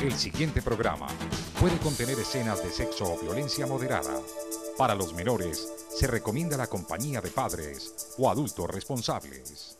El siguiente programa puede contener escenas de sexo o violencia moderada. Para los menores, se recomienda la compañía de padres o adultos responsables.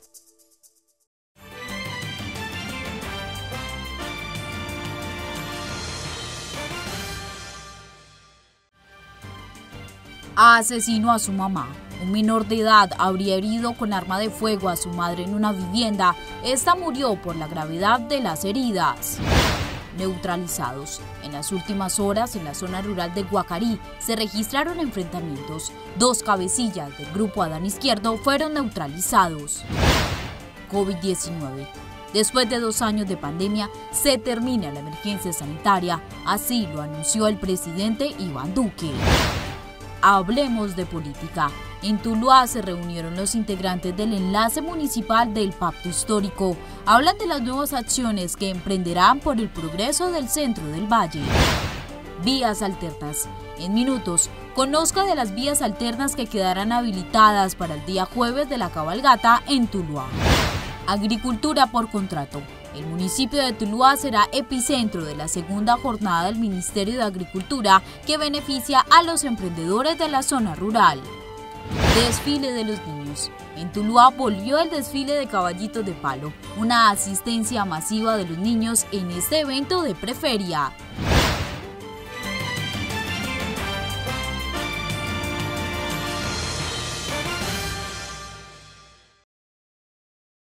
Asesinó a su mamá. Un menor de edad habría herido con arma de fuego a su madre en una vivienda. Esta murió por la gravedad de las heridas. Neutralizados. En las últimas horas, en la zona rural de Guacarí, se registraron enfrentamientos. 2 cabecillas del grupo Adán Izquierdo fueron neutralizados. COVID-19. Después de 2 años de pandemia, se termina la emergencia sanitaria. Así lo anunció el presidente Iván Duque. Hablemos de política. En Tuluá se reunieron los integrantes del enlace municipal del Pacto Histórico. Hablan de las nuevas acciones que emprenderán por el progreso del centro del valle. Vías alternas. En minutos, conozca de las vías alternas que quedarán habilitadas para el día jueves de la cabalgata en Tuluá. Agricultura por contrato. El municipio de Tuluá será epicentro de la segunda jornada del Ministerio de Agricultura que beneficia a los emprendedores de la zona rural. Desfile de los niños. En Tuluá volvió el desfile de caballitos de palo, una asistencia masiva de los niños en este evento de preferia.